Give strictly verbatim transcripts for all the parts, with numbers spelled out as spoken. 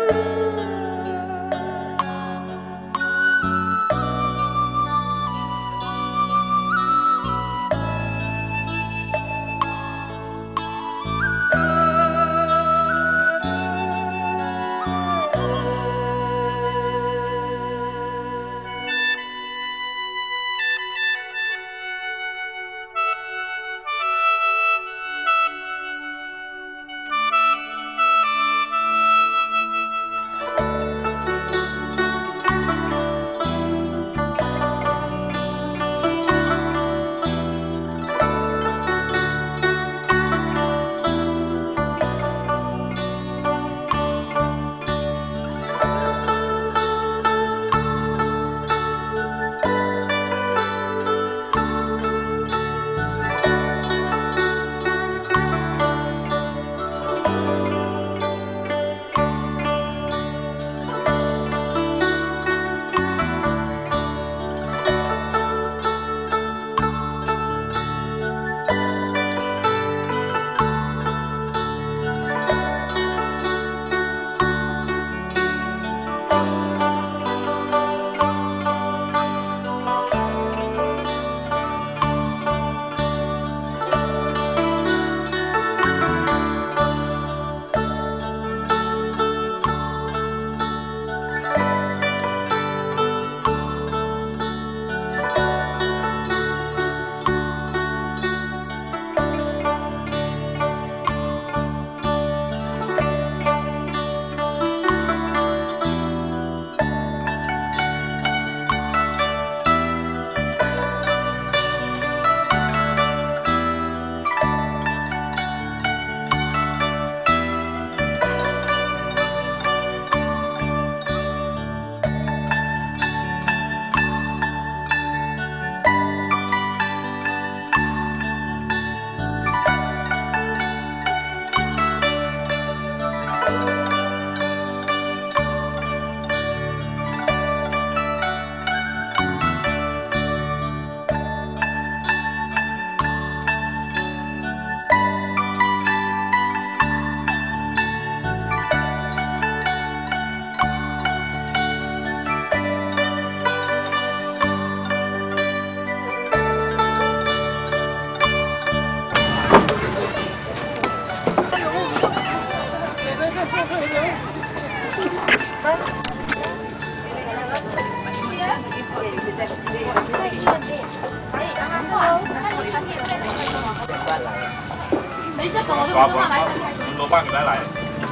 刷本，老闆佢哋嚟，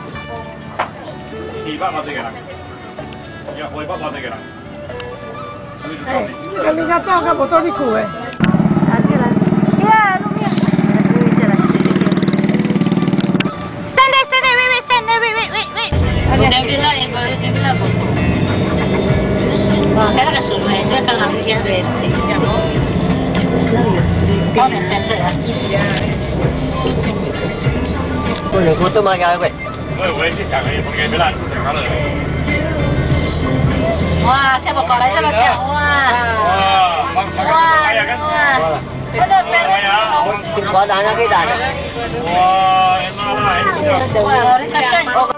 二百我哋嘅啦，一二百我哋嘅啦。 哎，这个人家照个无多你苦诶。啊，这个，呀，路面。Stand there, stand there, wait, wait, stand there, wait, wait, wait, wait. Udah bilang ya baru dia bilang kosong. Wah, saya ada suruh itu kan lagi ya berarti. Ya mau. Mau nih center ya. 我两个都买个喂。 我我也是想嘅，porque bilang kalau. Wah, saya mau korek sama siapa? Wah. Wah, wah, ya kan? Ada beres. Có đàn cái đàn. Wah, enak lah. Wah, reception.